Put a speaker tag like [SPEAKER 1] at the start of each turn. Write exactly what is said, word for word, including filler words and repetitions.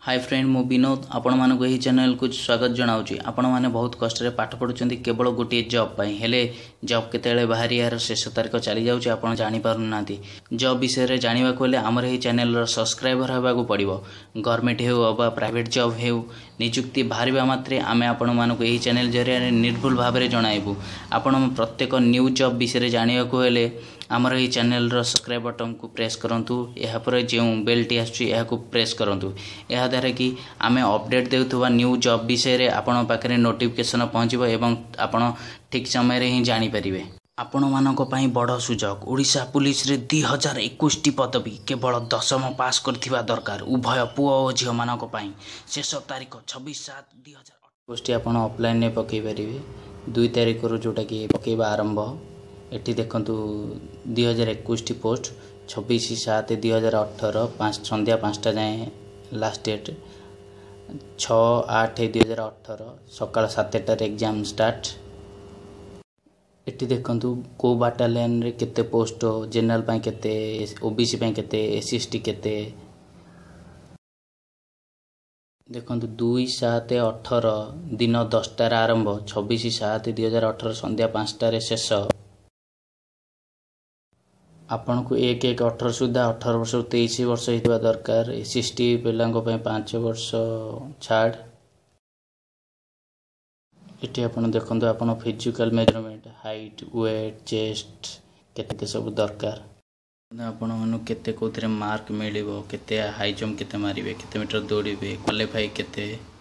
[SPEAKER 1] Hi friend मु विनोद आपण मानक यही चैनल को स्वागत जनाऊँगी। आपण मैंने बहुत कष्ट पाठ पढ़ुं केवल गोटे जॉब पाई हेले जॉब केते बाहरी यार शेष तारीख चली जाऊँगी आपण जापर ना जॉब विषय जानवा हेल्ले आमर यही चैनल सब्सक्राइबर होगा पड़ो। गवर्नमेंट हो प्राइवेट जॉब हो निजुक्ति बाहर मात्रे आमे आपण मानक यही चैनल जरिए निर्भुल भाव में जनइबू। आपण प्रत्येक न्यू जॉब विषय जानवा हेल्ले आमर ये चैनल सब्सक्राइब बटन को प्रेस करंतु यापर जो बेल टी आसुची को प्रेस करंतु यह द्वारा कि आमे अपडेट देउथुवा न्यू जॉब विषय रे आपण पाखरे नोटिफिकेशन पहुँचबो एवं आपण ठीक समय रे ही जानि परिबे। आपण मानक पई बड़ सुजोग ओडिशा पुलिस रे दो हज़ार इक्कीस टी पदवी केवल दशम पास करथिबा दरकार उभय पुओ और झियो मानक पई शेष तारीख छब्बीस सात दो हज़ार पोस्ट आपण ऑफलाइन ने पकई परिबे दुई तारीख रो जोटा कि पकईबा आरंभ एटी देखंतु दो हज़ार इक्कीस टी पोस्ट छब्बीस सात दो हज़ार अठारह पाँच संध्या पाँचटा जाए लास्ट डेट छः आठ दो हज़ार अठारह सकाल सातटार एग्जाम स्टार्ट। एटी देखंतु को बाटालियन रे केते पोस्ट जनरल पाई केते ओबीसी पाई केते एससी एसटी केते देखंतु दुई सात अठारह दिन दसटार आरंभ छब्बीस सात दो हज़ार अठारह संध्या पाँचटार शेष। आपण को एक एक अठर सुधा अठर वर्ष तेईस वर्ष होता दरकार एस एस टी पिलांको पे पाँच वर्ष छाड़। ये आपन देखंतु आपन physical measurement height weight chest केते सब दरकार आपण मानु केते कोथरे मार्क मिलिबो केते हाई जंप केते मारिबे केते मीटर दौड़िबे क्वालिफाई केते